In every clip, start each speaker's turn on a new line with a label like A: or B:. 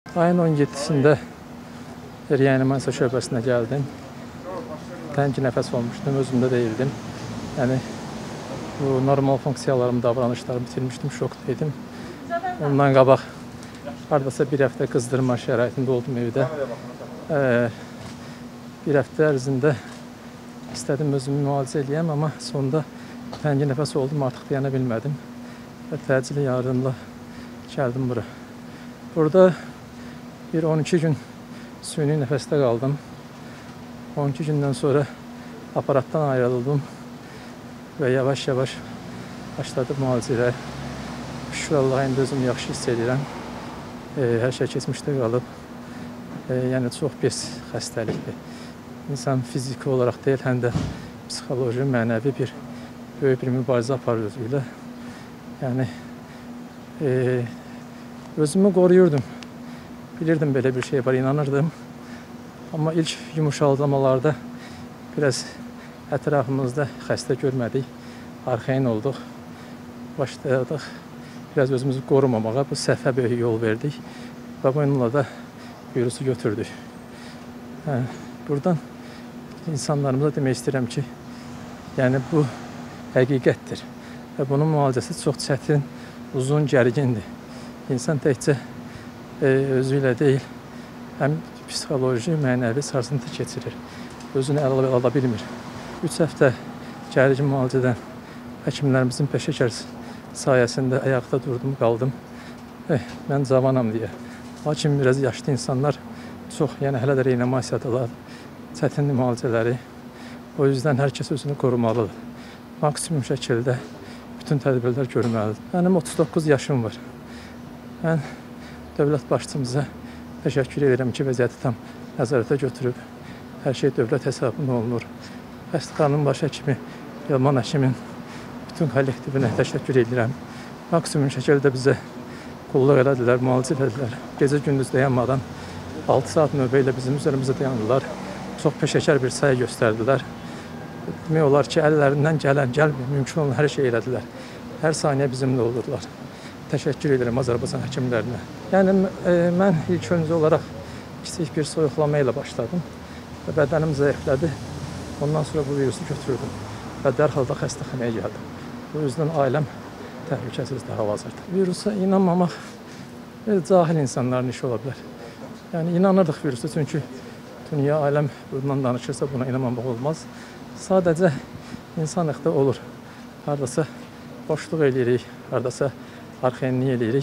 A: Ayın 17'sində reanimasiya şöbəsinə gəldim. Təngi nəfəs olmuşdum, özümdə deyildim. Yəni, bu normal funksiyalarımı, davranışlarımı bitirmişdim, şokdaydım. Ondan qabaq hardasa bir həftə qızdırma şəraitində oldum evdə. Bir həftə ərzində istədim özümü müalicə edəyəm, amma sonunda təngi nəfəs oldum, artıq dayana bilmədim. Və təcili yardımla gəldim bura. Burada bir 12 gün süni nəfəsdə qaldım. 12 gündən sonra aparatdan ayrıldım və yavaş-yavaş başladı müalicələr. Şükür Allah'a indi özümü yaxşı hiss edirəm. Hər şey keçmişdə qalıb. Yəni çox pis xəstəlikdir. İnsan fiziki olaraq deyil, həm də psixoloji, mənəvi böyük bir mübarizə aparır özüylə. Yəni özümü qoruyurdum. Bilirdim belə bir şey var, inanırdım. Amma ilk yumuşalamalarda biraz ətrafımızda xəstə görmədik. Arxain olduq. Başladıq biraz özümüzü qorumamağa. Bu səhvə böyük yol verdik. Və bununla da virusu götürdük. Buradan insanlarımıza demək istəyirəm ki, yəni bu həqiqətdir. Və bunun müalicəsi çox çətin, uzun, gərgindir. İnsan təkcə özü ilə deyil, həm psixoloji, mənəvi sarsıntı keçirir. Özünü ələ ala bilmir. 3 həftə gərgin müalicədən həkimlərimizin peşəkar sayəsində ayaqda durdum, qaldım. Mən cavanam deyə. Lakin biraz yaşlı insanlar çox, yəni hələ də reanimasiyadalar, çətin müalicələri. O yüzden hər kəs özünü qorumalıdır. Maksimum şəkildə bütün tədbirlər görməlidir. Mənim 39 yaşım var. Mən dövlət başçımıza təşəkkür edirəm ki, vəziyyəti tam nəzarətə götürüb. Hər şey dövlət hesabında olunur. Xəstəxananın baş həkimi, Yılman həkimin bütün kollektivinə təşəkkür edirəm. Maksimum şəkildə bizə qulluq elədilər, müalicə elədilər. Gecə gündüz dayanmadan 6 saat növbə ilə bizim üzərimizə dayandılar. Çox peşəkar bir sayı göstərdilər. Demək olar ki, əllərindən gələn, mümkün olan hər şey elədilər. Hər saniyə bizimlə olurlar. Təşəkkür edirəm Azərbaycan həkimlərinə. Yəni, mən ilk öncə olaraq kiçik bir soyuqlama ilə başladım. Və bədənim zəiflədi. Ondan sonra bu virusu götürdüm. Və dərhal da xəstəxanaya gəldim. Bu yüzden ailəm təhlükəsizdir hal-hazırda. Virusa inanmamaq cahil insanların işi ola bilər. Yəni, inanırdıq virusa, çünki dünya, aləm bundan danışırsa buna inanmamaq olmaz. Sadəcə insanlıqda olur. Haradasa boşluq eləyirik, haradasa arxainlik eləyirik.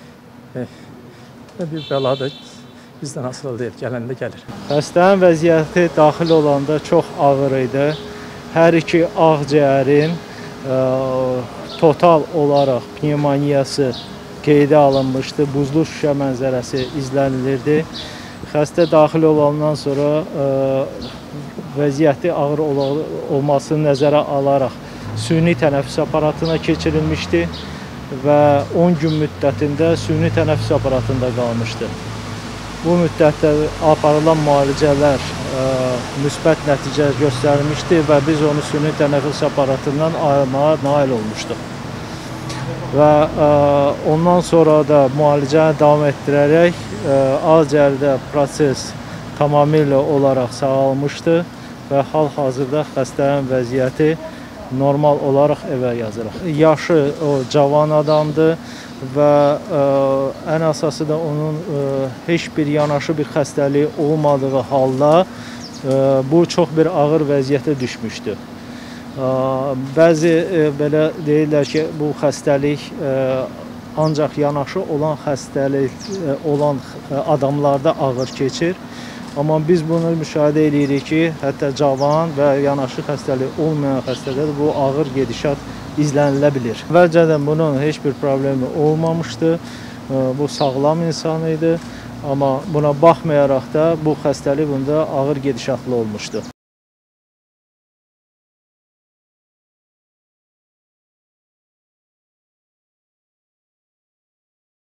A: Və bir bəla da bizdən asılı deyil, gələndə gəlir.
B: Xəstənin vəziyyəti daxil olanda çox ağır idi. Hər iki ağciyərin total olaraq pnevmoniyası qeydə alınmışdı. Buzlu şüşə mənzərəsi izlənilirdi. Xəstə daxil olandan sonra vəziyyəti ağır olmasını nəzərə alaraq süni tənəffüs aparatına keçirilmişdi və 10 gün müddətində süni tənəffüs aparatında qalmışdı. Bu müddətdə aparılan müalicələr müsbət nəticə göstərmişdi və biz onu süni tənəffüs aparatından ayırmağa nail olmuşduq. Və ondan sonra da müalicəni davam etdirərək ağciyərdə proses tamamilə olaraq sağalmışdı və hal-hazırda xəstənin vəziyyəti normal olaraq evə yazırıq. Yaşı o cavan adamdır və ən əsası da onun heç bir yanaşı bir xəstəliyi olmadığı halda bu çox bir ağır vəziyyətə düşmüşdü. Bəzi belə deyirlər ki, bu xəstəlik ancaq yanaşı olan xəstəlik olan adamlarda ağır keçir. Amma biz bunu müşahidə edirik ki, hətta cavan və yanaşı xəstəlik olmayan xəstədə bu ağır gedişat izlənilə bilir. Əvvəlcədən bunun heç bir problemi olmamışdı. Bu sağlam insan idi. Amma buna baxmayaraq da bu xəstəlik bunda ağır gedişatlı olmuşdu.